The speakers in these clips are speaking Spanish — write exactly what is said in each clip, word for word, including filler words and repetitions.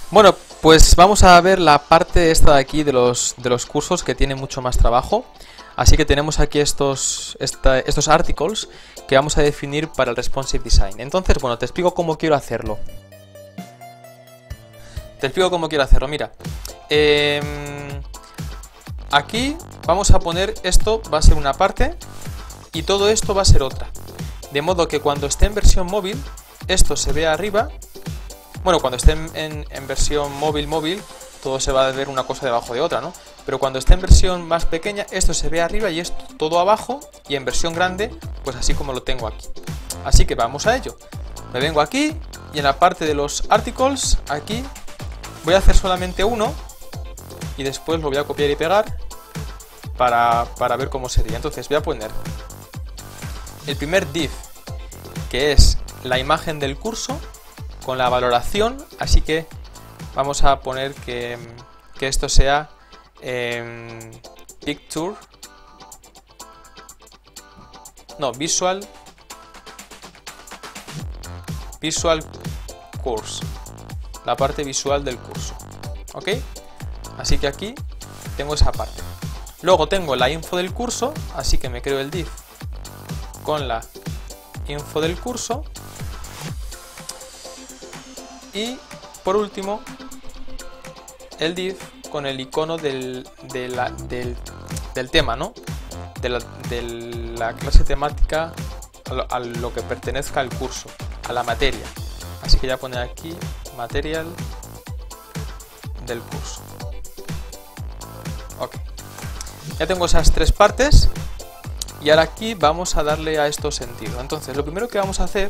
Bueno, pues vamos a ver la parte esta de aquí de los, de los cursos que tiene mucho más trabajo. Así que tenemos aquí estos, esta, estos articles que vamos a definir para el responsive design. Entonces, bueno, te explico cómo quiero hacerlo. Te explico cómo quiero hacerlo. Mira, eh, aquí vamos a poner esto, va a ser una parte y todo esto va a ser otra. De modo que cuando esté en versión móvil, esto se vea arriba. Bueno, cuando esté en, en, en versión móvil móvil, todo se va a ver una cosa debajo de otra, ¿no? Pero cuando esté en versión más pequeña, esto se ve arriba y esto todo abajo, y en versión grande, pues así como lo tengo aquí. Así que vamos a ello. Me vengo aquí y en la parte de los articles, aquí, voy a hacer solamente uno y después lo voy a copiar y pegar para, para ver cómo sería. Entonces voy a poner el primer div, que es la imagen del curso con la valoración, así que vamos a poner que, que esto sea eh, picture, no, visual, visual course, la parte visual del curso, ¿ok? Así que aquí tengo esa parte. Luego tengo la info del curso, así que me creo el div con la info del curso. Y por último, el div con el icono del, de la, del, del tema, ¿no? De la, de la clase temática a lo, a lo que pertenezca al curso, a la materia. Así que voy a poner aquí material del curso. Ok. Ya tengo esas tres partes y ahora aquí vamos a darle a esto sentido. Entonces, lo primero que vamos a hacer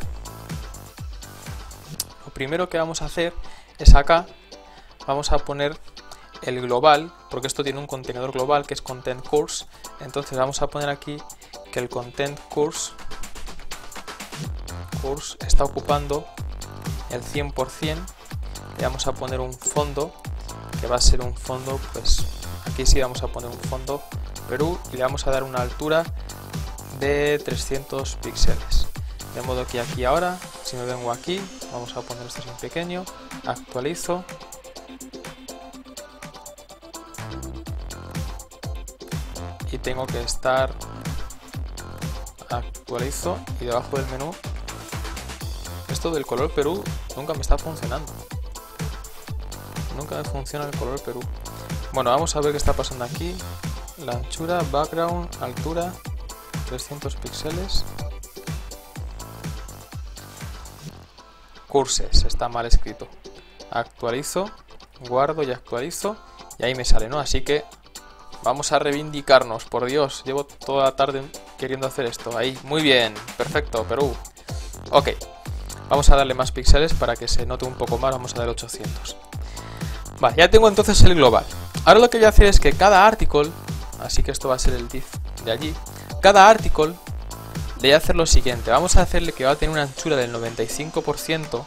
primero que vamos a hacer es acá vamos a poner el global, porque esto tiene un contenedor global que es content course. Entonces vamos a poner aquí que el content course course está ocupando el cien por cien y vamos a poner un fondo que va a ser un fondo, pues aquí sí vamos a poner un fondo Perú y le vamos a dar una altura de trescientos píxeles. De modo que aquí ahora, si me vengo aquí, vamos a poner esto en pequeño, actualizo. Y tengo que estar, actualizo, y debajo del menú, esto del color Perú nunca me está funcionando. Nunca me funciona el color Perú. Bueno, vamos a ver qué está pasando aquí. La anchura, background, altura, trescientos píxeles. Courses, está mal escrito. Actualizo, guardo y actualizo y ahí me sale, ¿no? Así que vamos a reivindicarnos, por Dios, llevo toda la tarde queriendo hacer esto. Ahí, muy bien, perfecto, Perú. Ok, vamos a darle más píxeles para que se note un poco más, vamos a dar ochocientos. Vale, ya tengo entonces el global. Ahora lo que voy a hacer es que cada article, así que esto va a ser el div de allí, cada article le voy a hacer lo siguiente. Vamos a hacerle que va a tener una anchura del noventa y cinco por ciento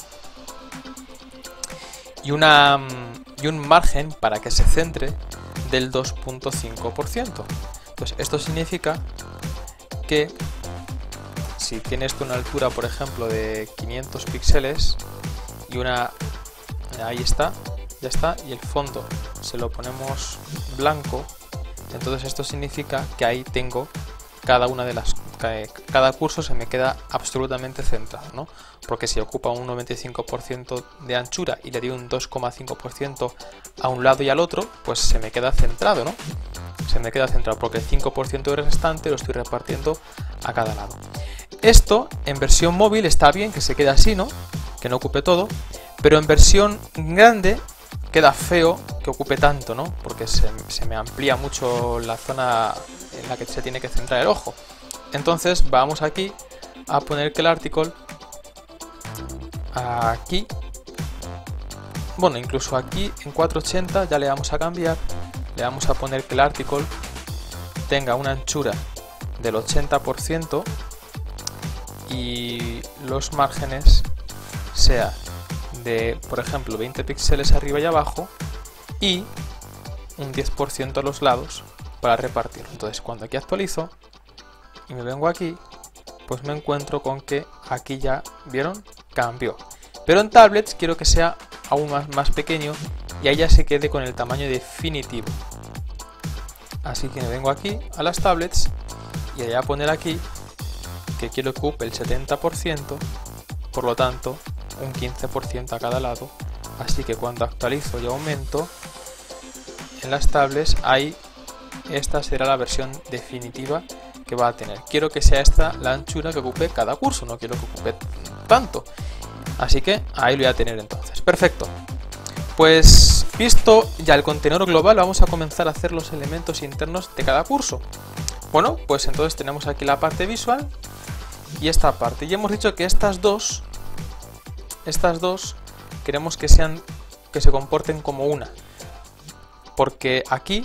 y, una, y un margen para que se centre del dos punto cinco por ciento. Entonces esto significa que si tienes una altura, por ejemplo, de quinientos píxeles y una... ahí está, ya está, y el fondo se lo ponemos blanco, entonces esto significa que ahí tengo cada una de las... cada curso se me queda absolutamente centrado, ¿no? Porque si ocupa un noventa y cinco por ciento de anchura y le doy un dos coma cinco por ciento a un lado y al otro, pues se me queda centrado, ¿no? Se me queda centrado porque el cinco por ciento restante lo estoy repartiendo a cada lado. Esto en versión móvil está bien que se quede así, ¿no? Que no ocupe todo, pero en versión grande queda feo que ocupe tanto, ¿no? Porque se, se me amplía mucho la zona en la que se tiene que centrar el ojo. Entonces vamos aquí a poner que el article aquí, bueno, incluso aquí en cuatrocientos ochenta ya le vamos a cambiar, le vamos a poner que el article tenga una anchura del ochenta por ciento y los márgenes sea de, por ejemplo, veinte píxeles arriba y abajo y un diez por ciento a los lados para repartirlo. Entonces cuando aquí actualizo y me vengo aquí, pues me encuentro con que aquí ya, ¿vieron? Cambió. Pero en tablets quiero que sea aún más, más pequeño y ahí ya se quede con el tamaño definitivo. Así que me vengo aquí a las tablets y voy a poner aquí que quiero que ocupe el setenta por ciento, por lo tanto un quince por ciento a cada lado. Así que cuando actualizo y aumento en las tablets, ahí esta será la versión definitiva que va a tener. Quiero que sea esta la anchura que ocupe cada curso, no quiero que ocupe tanto. Así que ahí lo voy a tener entonces. Perfecto. Pues visto ya el contenedor global, vamos a comenzar a hacer los elementos internos de cada curso. Bueno, pues entonces tenemos aquí la parte visual y esta parte. Y hemos dicho que estas dos, estas dos queremos que sean, que se comporten como una. Porque aquí,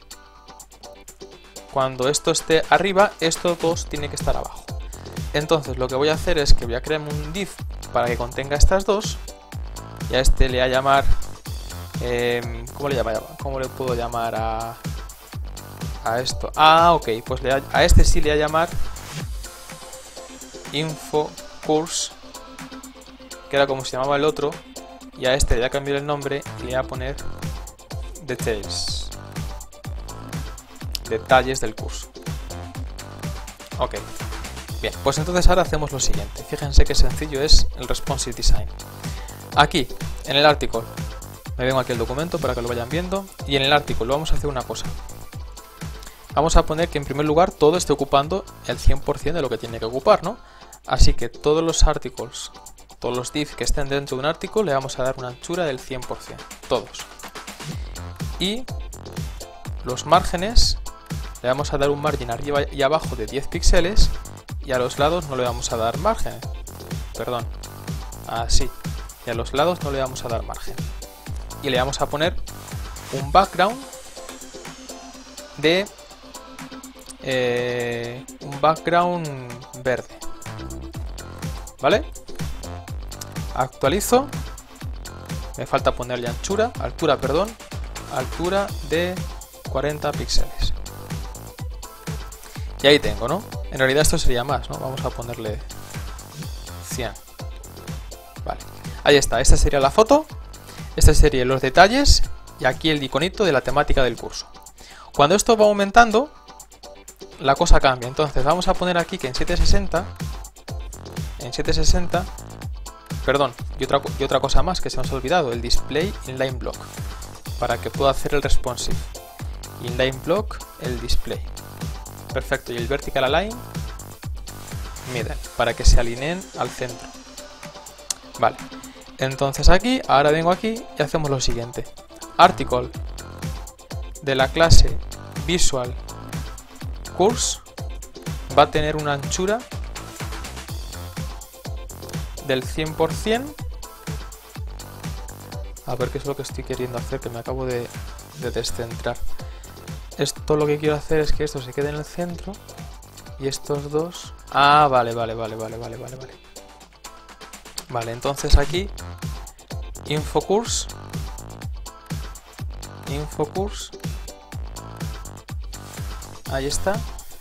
cuando esto esté arriba, estos dos tienen que estar abajo. Entonces lo que voy a hacer es que voy a crear un div para que contenga estas dos. Y a este le voy a llamar... Eh, ¿Cómo le llama? ¿Cómo le puedo llamar a, a esto? Ah, ok, pues le, a este sí le voy a llamar info course, que era como se llamaba el otro. Y a este le voy a cambiar el nombre y le voy a poner details. Detalles del curso. Ok. Bien, pues entonces ahora hacemos lo siguiente. Fíjense qué sencillo es el responsive design. Aquí, en el artículo, me vengo aquí al documento para que lo vayan viendo. Y en el artículo vamos a hacer una cosa. Vamos a poner que en primer lugar todo esté ocupando el cien por ciento de lo que tiene que ocupar, ¿no? Así que todos los articles, todos los div que estén dentro de un artículo, le vamos a dar una anchura del cien por ciento. Todos. Y los márgenes le vamos a dar un margen arriba y abajo de diez píxeles y a los lados no le vamos a dar margen. Perdón. Así. Y a los lados no le vamos a dar margen. Y le vamos a poner un background de eh, un background verde. ¿Vale? Actualizo. Me falta ponerle anchura, altura, perdón. Altura de cuarenta píxeles. Y ahí tengo, ¿no? En realidad esto sería más, ¿no? Vamos a ponerle cien. Vale. Ahí está, esta sería la foto. Este serían los detalles. Y aquí el iconito de la temática del curso. Cuando esto va aumentando, la cosa cambia. Entonces vamos a poner aquí que en setecientos sesenta, en setecientos sesenta, perdón, y otra, y otra cosa más que se nos ha olvidado, el display inline block, para que pueda hacer el responsive. Inline block, el display. Perfecto, y el vertical align, middle, para que se alineen al centro. Vale, entonces aquí, ahora vengo aquí y hacemos lo siguiente. Article de la clase Visual Course va a tener una anchura del cien por ciento. A ver qué es lo que estoy queriendo hacer, que me acabo de, de descentrar. Esto lo que quiero hacer es que esto se quede en el centro y estos dos... Ah, vale, vale, vale, vale, vale, vale, vale. Vale, entonces aquí info course, info course, ahí está.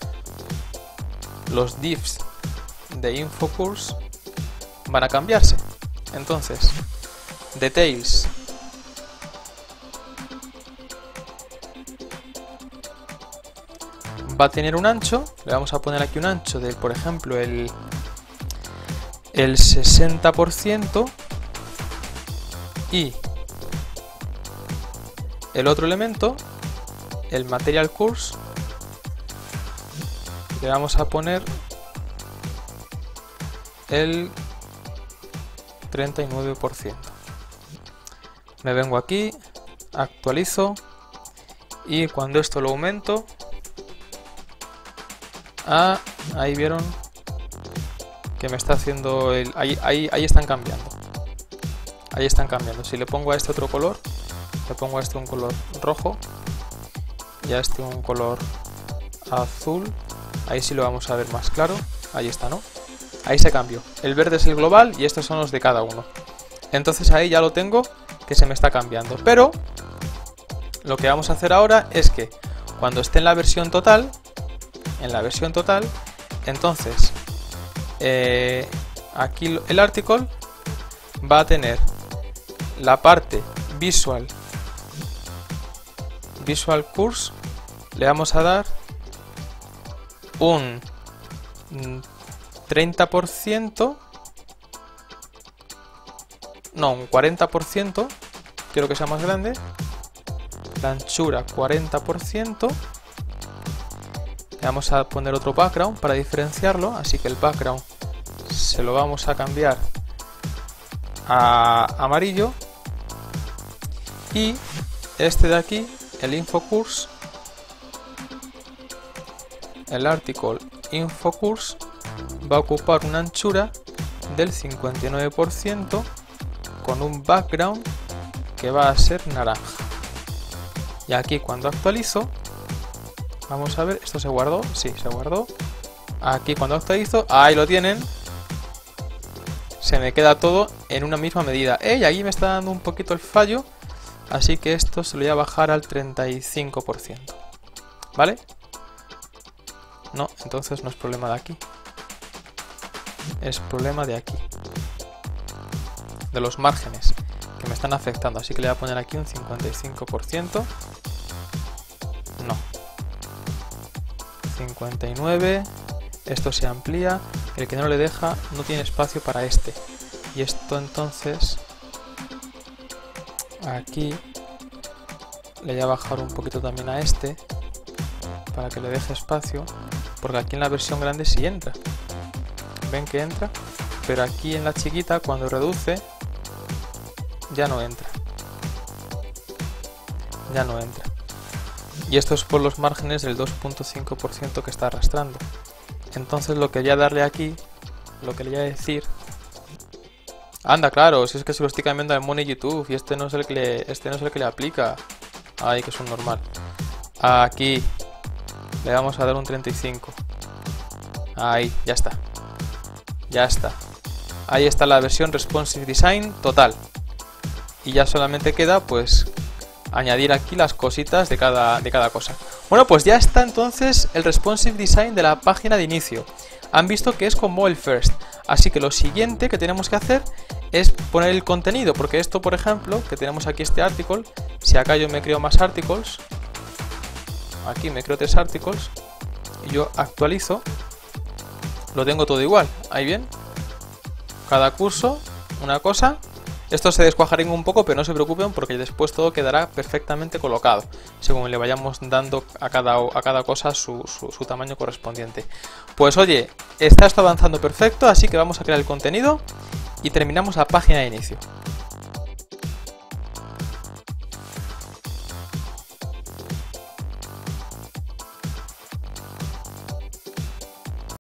Los divs de info course van a cambiarse. Entonces, details va a tener un ancho, le vamos a poner aquí un ancho de, por ejemplo, el, el sesenta por ciento, y el otro elemento, el material course, le vamos a poner el treinta y nueve por ciento. Me vengo aquí, actualizo, y cuando esto lo aumento, ah, ahí vieron que me está haciendo el... Ahí, ahí, ahí están cambiando. Ahí están cambiando. Si le pongo a este otro color, le pongo a este un color rojo y a este un color azul, ahí sí lo vamos a ver más claro. Ahí está, ¿no? Ahí se cambió. El verde es el global y estos son los de cada uno. Entonces ahí ya lo tengo que se me está cambiando. Pero lo que vamos a hacer ahora es que cuando esté en la versión total, en la versión total, entonces eh, aquí el article va a tener la parte visual, visual course, le vamos a dar un treinta por ciento, no, un cuarenta por ciento, quiero que sea más grande, la anchura cuarenta por ciento, le vamos a poner otro background para diferenciarlo, así que el background se lo vamos a cambiar a amarillo, y este de aquí, el info course, el article info course, va a ocupar una anchura del cincuenta y nueve por ciento con un background que va a ser naranja. Y aquí cuando actualizo, vamos a ver, esto se guardó, sí, se guardó. Aquí cuando actualizo, ahí lo tienen, se me queda todo en una misma medida. ¡Ey! Aquí me está dando un poquito el fallo, así que esto se lo voy a bajar al treinta y cinco por ciento. ¿Vale? No, entonces no es problema de aquí, es problema de aquí, de los márgenes que me están afectando, así que le voy a poner aquí un cincuenta y cinco por ciento, no, cincuenta y nueve, esto se amplía, el que no le deja no tiene espacio para este, y esto entonces aquí le voy a bajar un poquito también a este para que le deje espacio, porque aquí en la versión grande sí entra, ven que entra, pero aquí en la chiquita cuando reduce ya no entra, ya no entra, y esto es por los márgenes del dos punto cinco por ciento que está arrastrando. Entonces lo que voy a darle aquí, lo que le voy a decir, anda, claro, si es que se lo estoy cambiando al Money YouTube y este no es el que le, este no es el que le aplica, ay, que es un normal, aquí le vamos a dar un treinta y cinco, ahí, ya está, ya está, ahí está la versión Responsive Design total, y ya solamente queda pues añadir aquí las cositas de cada, de cada cosa. Bueno, pues ya está entonces el Responsive Design de la página de inicio. Han visto que es con Mobile First, así que lo siguiente que tenemos que hacer es poner el contenido, porque esto, por ejemplo, que tenemos aquí este article, si acá yo me creo más articles, aquí me creo tres articles y yo actualizo, lo tengo todo igual, ahí bien, cada curso una cosa, esto se descuajaría un poco, pero no se preocupen porque después todo quedará perfectamente colocado, según le vayamos dando a cada, a cada cosa su, su, su tamaño correspondiente. Pues oye, está esto avanzando perfecto, así que vamos a crear el contenido y terminamos la página de inicio.